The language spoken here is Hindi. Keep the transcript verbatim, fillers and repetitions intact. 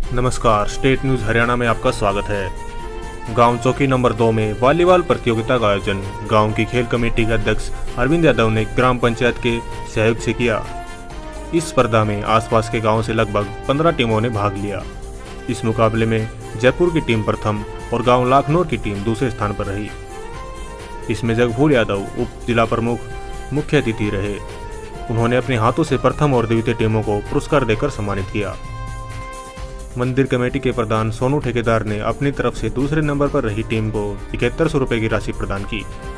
नमस्कार, स्टेट न्यूज हरियाणा में आपका स्वागत है। गांव चौकी नंबर दो में वॉलीबॉल प्रतियोगिता का आयोजन गांव की खेल कमेटी के अध्यक्ष अरविंद यादव ने ग्राम पंचायत के सहयोग से किया। इस स्पर्धा में आसपास के गांवों से लगभग पंद्रह टीमों ने भाग लिया। इस मुकाबले में जयपुर की टीम प्रथम और गांव लाखनौर की टीम दूसरे स्थान पर रही। इसमें जगफूल यादव उप जिला प्रमुख मुख्य अतिथि रहे। उन्होंने अपने हाथों से प्रथम और द्वितीय टीमों को पुरस्कार देकर सम्मानित किया। मंदिर कमेटी के प्रधान सोनू ठेकेदार ने अपनी तरफ से दूसरे नंबर पर रही टीम को इकहत्तर सौ रुपये की राशि प्रदान की।